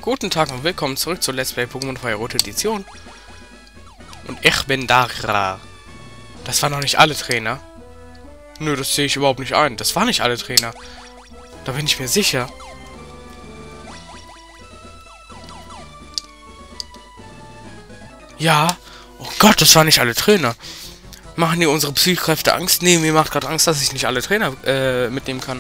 Guten Tag und willkommen zurück zu Let's Play Pokémon Feuer Rote Edition. Und ich bin Dara. Das waren noch nicht alle Trainer. Nö, das sehe ich überhaupt nicht ein. Das waren nicht alle Trainer. Da bin ich mir sicher. Ja. Oh Gott, das waren nicht alle Trainer. Machen dir unsere Psychkräfte Angst? Nee, mir macht gerade Angst, dass ich nicht alle Trainer mitnehmen kann.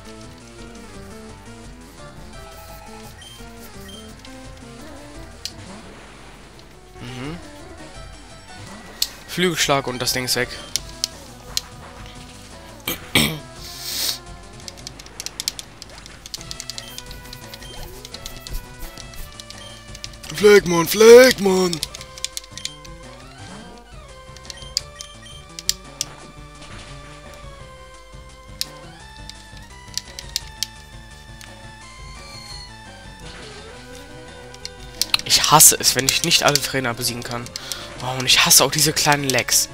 Flügelschlag und das Ding ist weg. Flegmon, Flegmon! Ich hasse es, wenn ich nicht alle Trainer besiegen kann. Oh, und ich hasse auch diese kleinen Lags.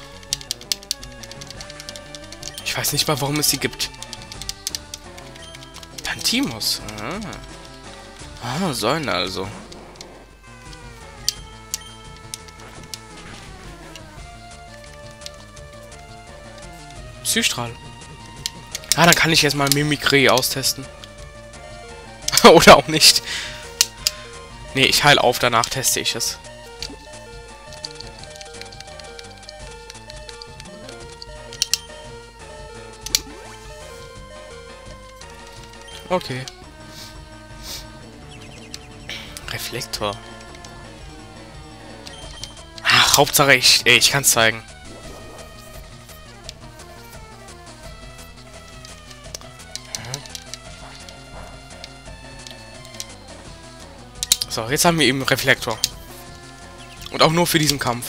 Ich weiß nicht mal, warum es sie gibt. Pantimos. Säulen also. Psystrahl. Ah, dann kann ich jetzt mal Mimikry austesten. Oder auch nicht. Nee, ich heile auf, danach teste ich es. Okay. Reflektor. Ach, Hauptsache ich kann es zeigen. So, jetzt haben wir eben Reflektor. Und auch nur für diesen Kampf.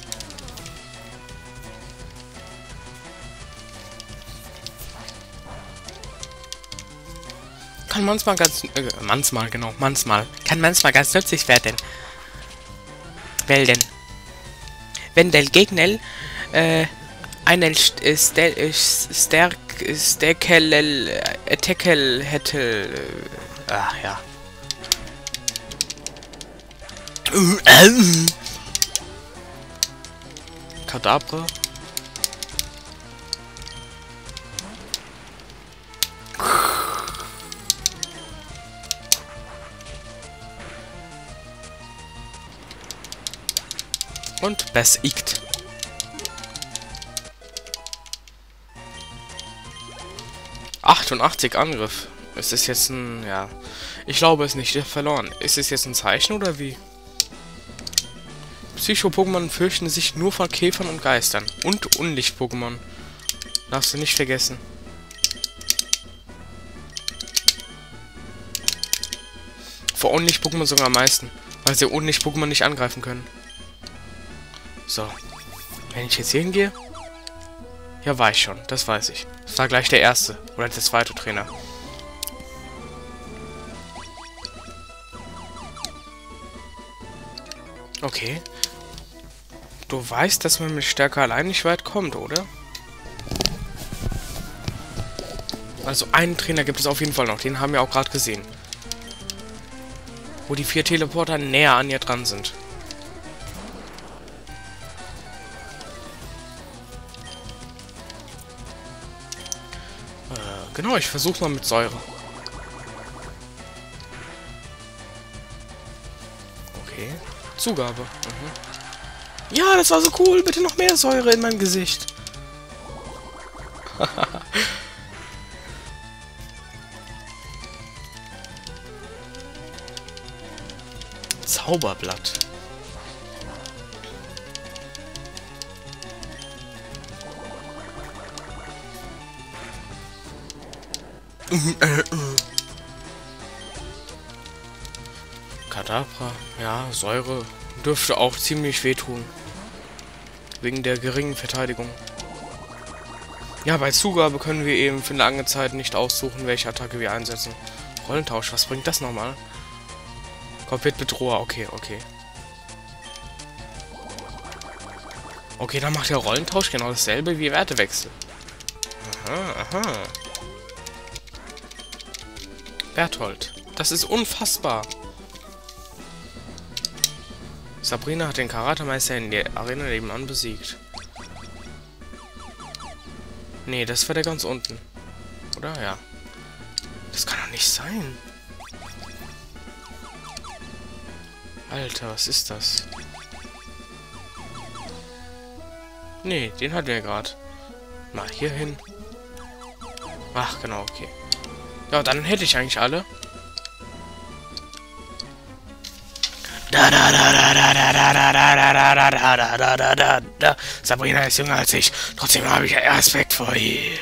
Kann manchmal ganz... Kann manchmal ganz nützlich werden. Wenn der Gegner einen Stärkel hätte... Ach ja. Kadabra. Und besiegt. ...88 Angriff. Ist es jetzt ein... ja... Ich glaube es nicht. Verloren. Ist es jetzt ein Zeichen oder wie? Psycho-Pokémon fürchten sich nur vor Käfern und Geistern. Und Unlicht-Pokémon. Darfst du nicht vergessen. Vor Unlicht-Pokémon sogar am meisten. Weil sie Unlicht-Pokémon nicht angreifen können. So. Wenn ich jetzt hier hingehe... Ja, war ich schon. Das weiß ich. Das war gleich der erste. Oder der zweite Trainer. Okay. Du weißt, dass man mit Stärke allein nicht weit kommt, oder? Also einen Trainer gibt es auf jeden Fall noch. Den haben wir auch gerade gesehen. Wo die 4 Teleporter näher an ihr dran sind. Genau, ich versuche mal mit Säure. Okay. Zugabe. Ja, das war so cool. Bitte noch mehr Säure in mein Gesicht. Zauberblatt. Kadabra. Ja, Säure dürfte auch ziemlich wehtun. Wegen der geringen Verteidigung. Ja, bei Zugabe können wir eben für lange Zeit nicht aussuchen, welche Attacke wir einsetzen. Rollentausch, was bringt das nochmal? Komplett Bedroher, okay, okay. Okay, dann macht der Rollentausch genau dasselbe wie Wertewechsel. Aha, aha. Berthold. Das ist unfassbar. Sabrina hat den Karatemeister in der Arena nebenan besiegt. Nee, das war der ganz unten. Oder? Ja. Das kann doch nicht sein. Alter, was ist das? Nee, den hatten wir gerade. Mal hier hin. Ach, genau, okay. Ja, dann hätte ich eigentlich alle. Sabrina ist jünger als ich. Trotzdem habe ich ja Respekt vor ihr.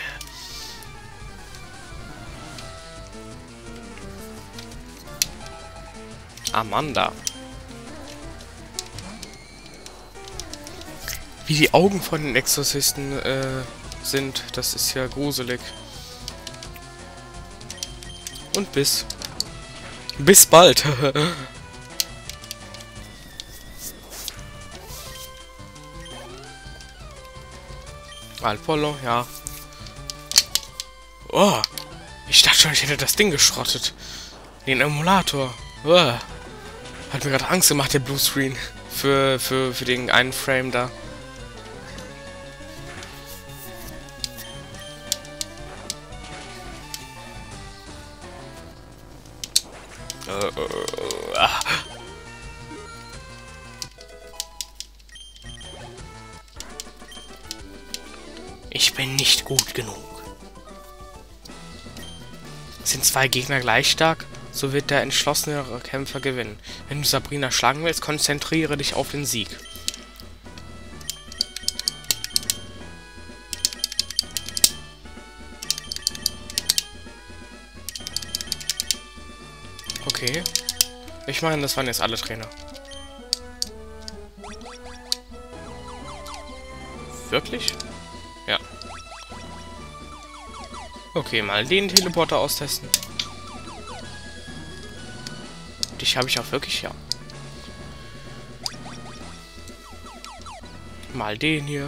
Amanda. Wie die Augen von den Exorzisten sind, das ist ja gruselig. Und bis bald. Alpolo, ja. Oh, ich dachte schon, ich hätte das Ding geschrottet. Den Emulator. Oh. Hat mir gerade Angst gemacht, der Bluescreen. Für den einen Frame da. Ich bin nicht gut genug. Sind zwei Gegner gleich stark, so wird der entschlossenere Kämpfer gewinnen. Wenn du Sabrina schlagen willst, konzentriere dich auf den Sieg. Okay. Ich meine, das waren jetzt alle Trainer. Wirklich? Ja. Okay, mal den Teleporter austesten. Dich habe ich auch wirklich, ja. Mal den hier.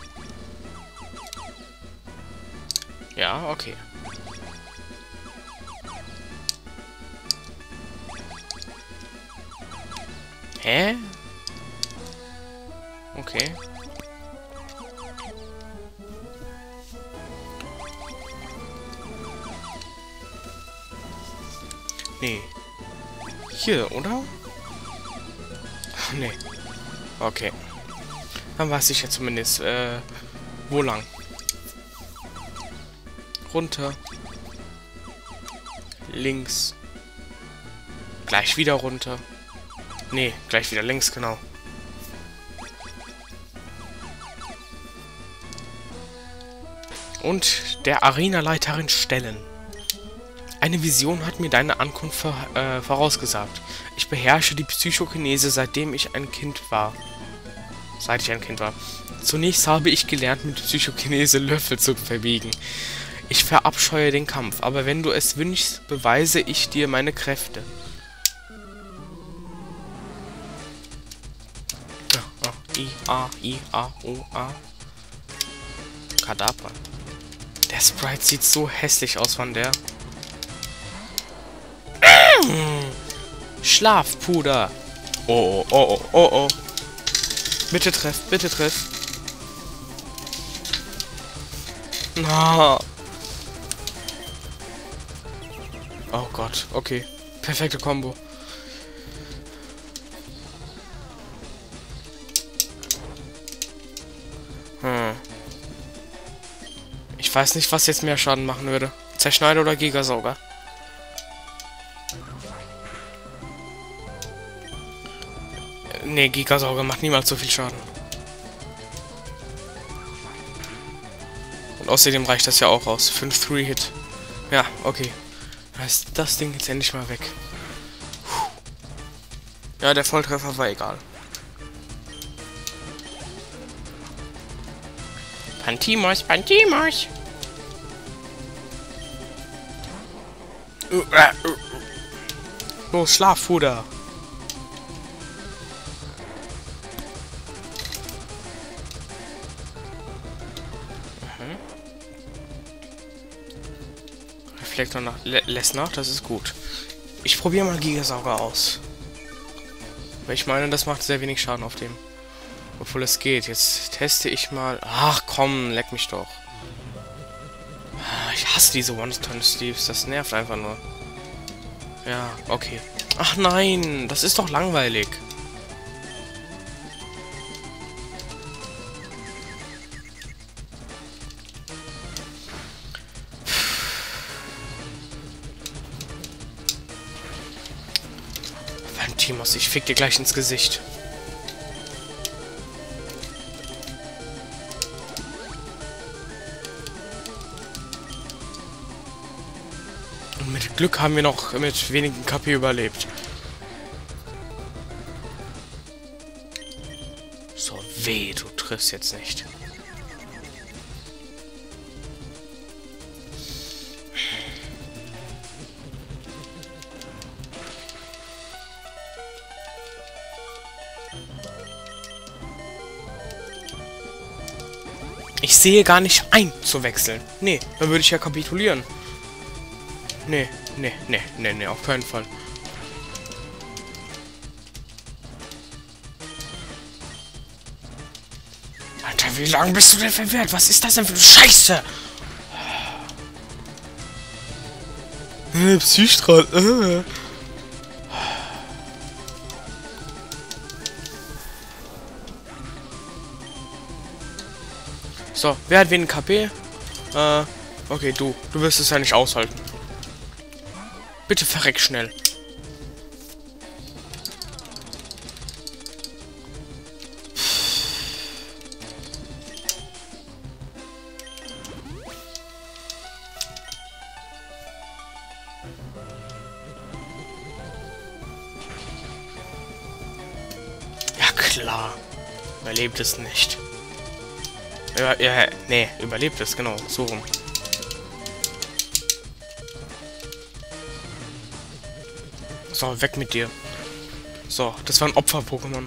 Ja, okay. Hä? Okay. Nee. Hier, oder? Nee. Okay. Dann weiß ich ja zumindest, wo lang. Runter. Links. Gleich wieder runter. Nee, gleich wieder links, genau. Und der Arenaleiterin stellen. Eine Vision hat mir deine Ankunft vorausgesagt. Ich beherrsche die Psychokinese, seit ich ein Kind war. Zunächst habe ich gelernt, mit Psychokinese Löffel zu verbiegen. Ich verabscheue den Kampf, aber wenn du es wünschst, beweise ich dir meine Kräfte. I-A-I-A-O-A. Kadabra. Der Sprite sieht so hässlich aus von der. Schlafpuder. Oh, oh, oh, oh, oh. Bitte treff, bitte treff. Na. Oh Gott, okay. Perfekte Kombo. Ich weiß nicht, was jetzt mehr Schaden machen würde. Zerschneider oder Gigasauger? Nee, Gigasauger macht niemals so viel Schaden. Und außerdem reicht das ja auch aus. 5 3-Hit. Ja, okay. Da ist das Ding jetzt endlich mal weg. Ja, der Volltreffer war egal. Pantimos, Pantimos. Los, Schlafpuder. Reflektor lässt nach, das ist gut. Ich probiere mal Gigasauger aus. Weil ich meine, das macht sehr wenig Schaden auf dem. Obwohl es geht. Jetzt teste ich mal... Ach komm, leck mich doch. Ich hasse diese One-Ton-Steves. Das nervt einfach nur. Ja, okay. Ach nein, das ist doch langweilig. Timos, ich fick dir gleich ins Gesicht. Und mit Glück haben wir noch mit wenigen KP überlebt. So, weh, du triffst jetzt nicht. Ich sehe gar nicht ein, zu wechseln. Nee, dann würde ich ja kapitulieren. Nee, auf keinen Fall. Alter, wie lange bist du denn verwehrt? Was ist das denn für eine Scheiße? Psystrahl. So, wer hat wen KP? Okay, du. Du wirst es ja nicht aushalten. Bitte verreck schnell. Ja klar. Überlebt es nicht. Ja, nee, überlebt es, genau, so rum. So, weg mit dir. So, das war ein Opfer-Pokémon.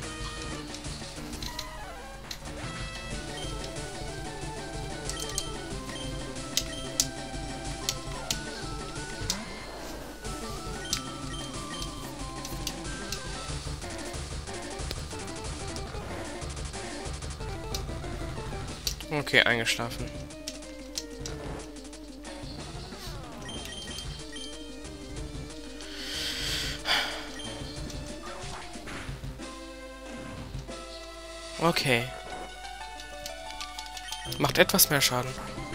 Okay, eingeschlafen. Okay. Macht etwas mehr Schaden.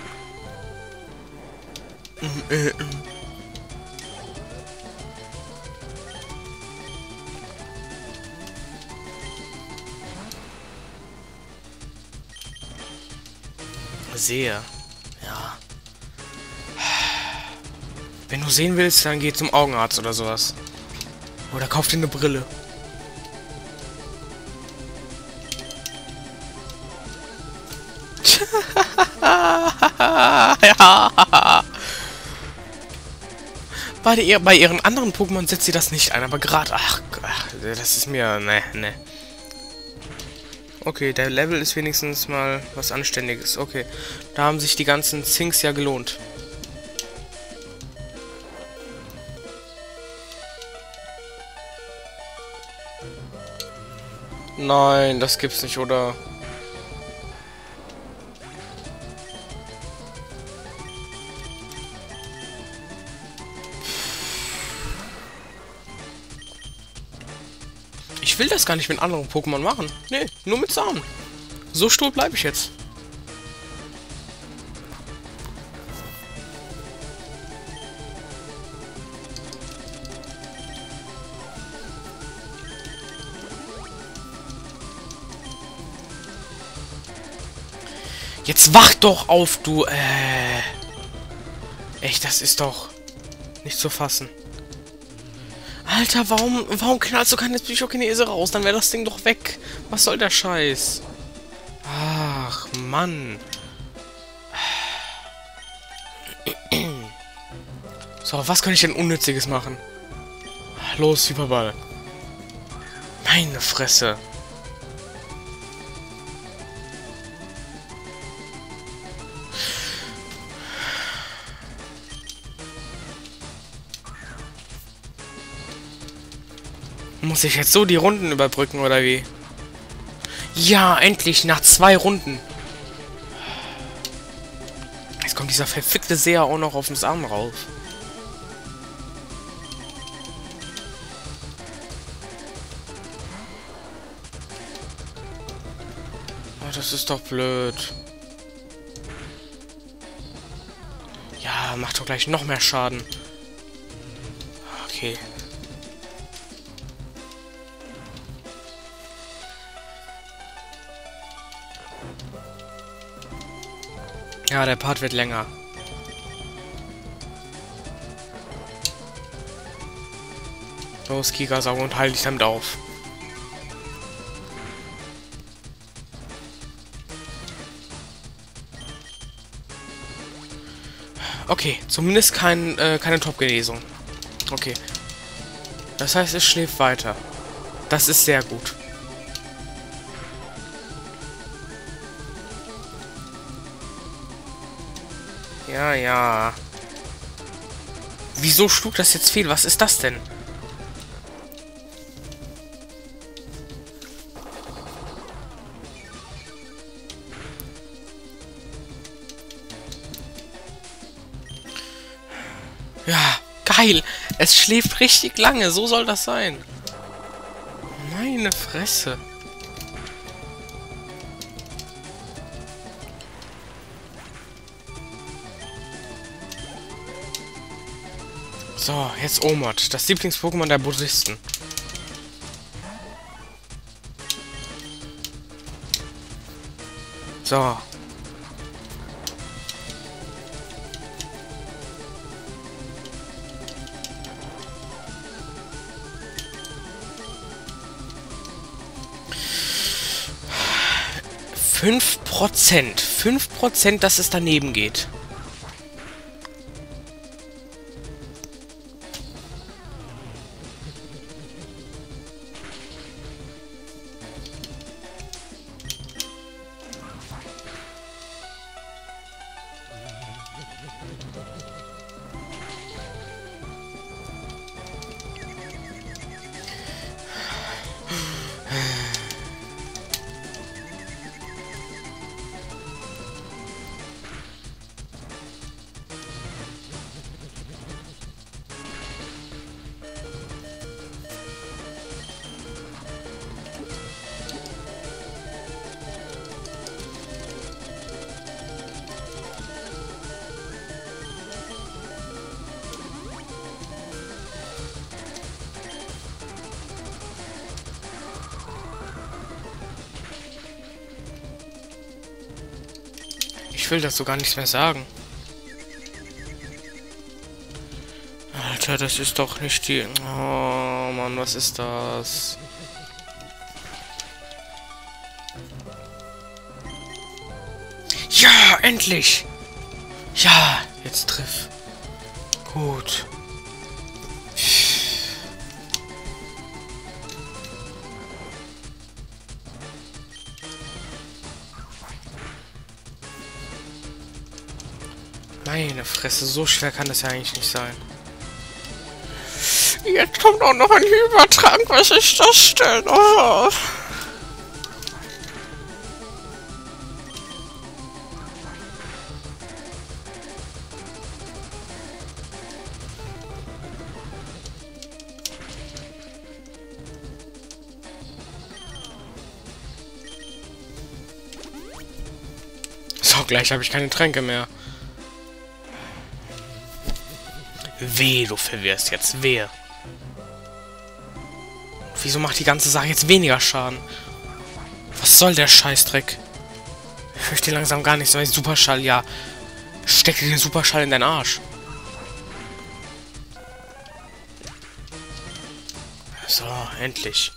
Sehe. Ja. Wenn du sehen willst, dann geh zum Augenarzt oder sowas. Oder kauf dir eine Brille. Ja. Bei ihren anderen Pokémon setzt sie das nicht ein, aber gerade... Ach, das ist mir... Ne. Okay, der Level ist wenigstens mal was Anständiges. Okay, da haben sich die ganzen Zinks ja gelohnt. Nein, das gibt's nicht, oder? Ich will das gar nicht mit anderen Pokémon machen. Nee, nur mit Samen. So stur bleibe ich jetzt. Jetzt wach doch auf, du, Echt, das ist doch nicht zu fassen. Alter, warum knallst du keine Psychokinese raus? Dann wäre das Ding doch weg. Was soll der Scheiß? Ach, Mann. So, was kann ich denn Unnütziges machen? Los, Hyperball. Meine Fresse. Muss ich jetzt so die Runden überbrücken, oder wie? Ja, endlich, nach 2 Runden. Jetzt kommt dieser verfickte Seher auch noch auf den Arm rauf. Oh, das ist doch blöd. Ja, macht doch gleich noch mehr Schaden. Okay. Ja, der Part wird länger. Los, Gigasauger, und halte dich damit auf. Okay, zumindest keine Top-Genesung. Okay. Das heißt, es schläft weiter. Das ist sehr gut. Ja, ja. Wieso schlug das jetzt fehl? Was ist das denn? Ja, geil. Es schläft richtig lange. So soll das sein. Meine Fresse. So, jetzt Omod, das Lieblings-Pokémon der Buddhisten. So. Prozent. 5%, dass es daneben geht. Ich will dazu gar nichts mehr sagen. Alter, das ist doch nicht die... Oh Mann, was ist das? Ja, endlich! Ja, jetzt triff. Gut. Meine Fresse, so schwer kann das ja eigentlich nicht sein. Jetzt kommt auch noch ein Übertrank. Was ist das denn? Oh. So, gleich habe ich keine Tränke mehr. Weh, du verwirrst jetzt. Wehe. Wieso macht die ganze Sache jetzt weniger Schaden? Was soll der Scheißdreck? Ich verstehe langsam gar nicht so. Superschall, ja. Steck den Superschall in deinen Arsch. So, endlich.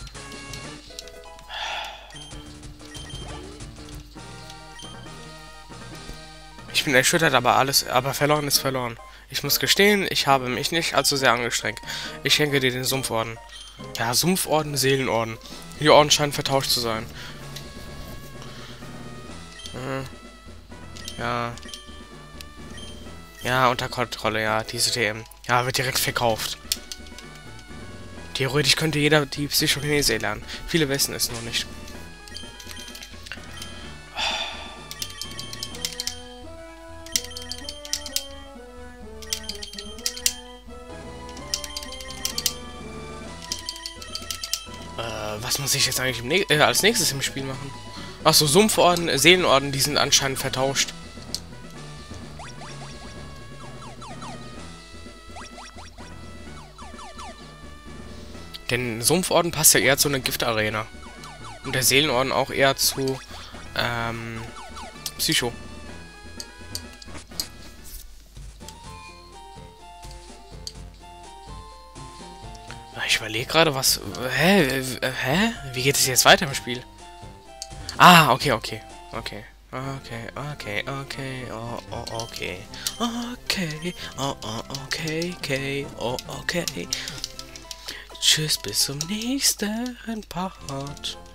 Ich bin erschüttert, aber verloren ist verloren. Ich muss gestehen, ich habe mich nicht allzu sehr angestrengt. Ich schenke dir den Sumpforden. Ja, Sumpforden, Seelenorden. Die Orden scheinen vertauscht zu sein. Ja. Ja, unter Kontrolle, ja, diese TM. Ja, wird direkt verkauft. Theoretisch könnte jeder die Psychokinese lernen. Viele wissen es noch nicht. Was muss ich jetzt eigentlich als nächstes im Spiel machen? Achso, Sumpforden, Seelenorden, die sind anscheinend vertauscht. Denn Sumpforden passt ja eher zu einer Giftarena. Und der Seelenorden auch eher zu, Psycho. Ich überlege gerade, was... Hä? Wie geht es jetzt weiter im Spiel? Ah, okay. Okay, okay, okay. Tschüss, bis zum nächsten Part.